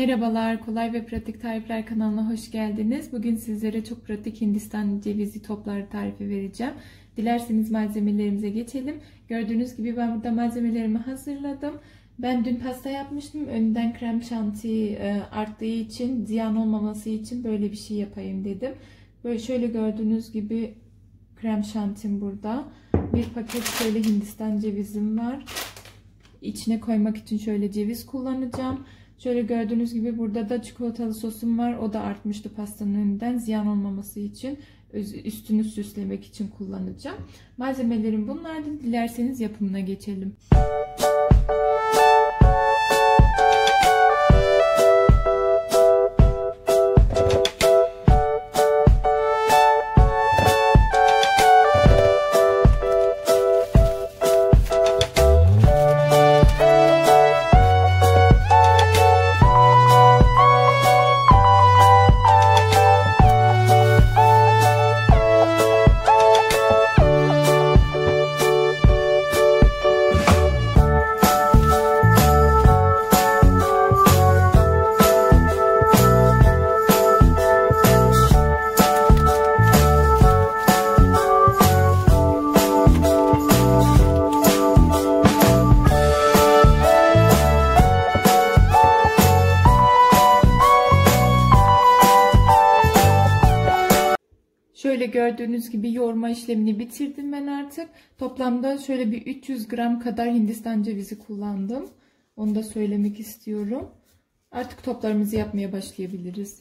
Merhabalar, Kolay ve Pratik Tarifler kanalına hoş geldiniz. Bugün sizlere çok pratik Hindistan cevizi topları tarifi vereceğim. Dilerseniz malzemelerimize geçelim. Gördüğünüz gibi ben burada malzemelerimi hazırladım. Ben dün pasta yapmıştım. Önden krem şanti arttığı için, ziyan olmaması için böyle bir şey yapayım dedim. Böyle şöyle gördüğünüz gibi krem şantim burada. Bir paket şöyle Hindistan cevizim var. İçine koymak için şöyle ceviz kullanacağım. Şöyle gördüğünüz gibi burada da çikolatalı sosum var. O da artmıştı pastanın önünden, ziyan olmaması için, üstünü süslemek için kullanacağım. Malzemelerim bunlardı. Dilerseniz yapımına geçelim. Şöyle gördüğünüz gibi yoğurma işlemini bitirdim ben artık. Toplamda şöyle bir 300 gram kadar Hindistan cevizi kullandım. Onu da söylemek istiyorum. Artık toplarımızı yapmaya başlayabiliriz.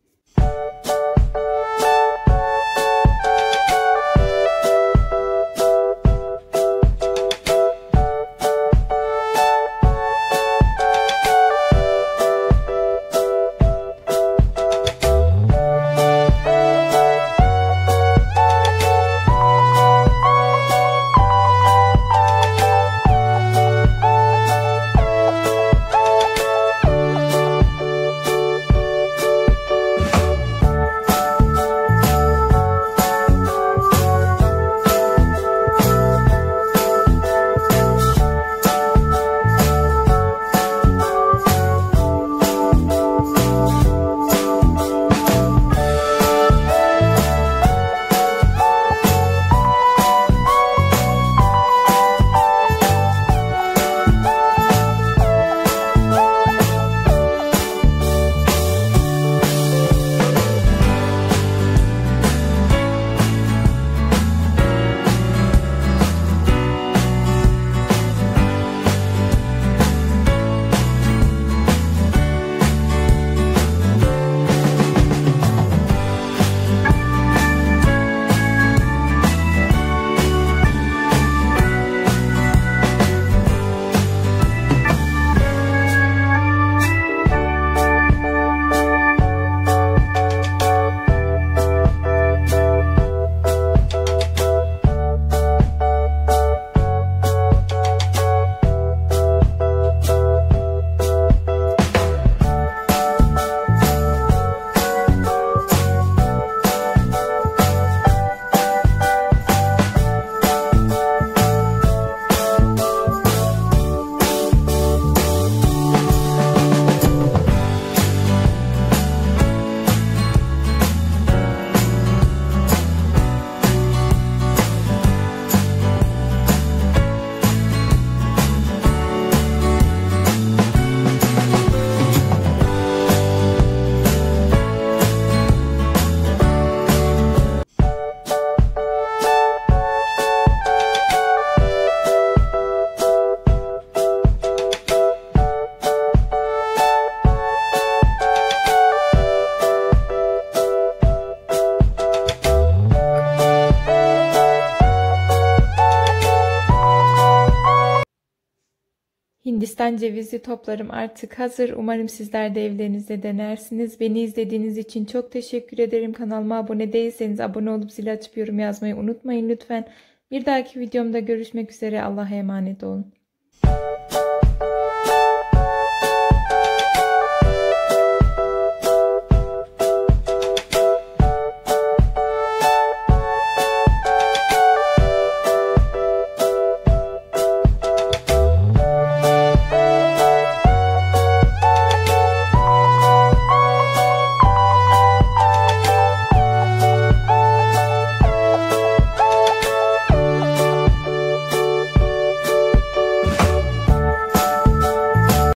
Hindistan cevizi toplarım artık hazır. Umarım sizler de evlerinizde denersiniz. Beni izlediğiniz için çok teşekkür ederim. Kanalıma abone değilseniz abone olup zil açıp yorum yazmayı unutmayın lütfen. Bir dahaki videomda görüşmek üzere. Allah'a emanet olun.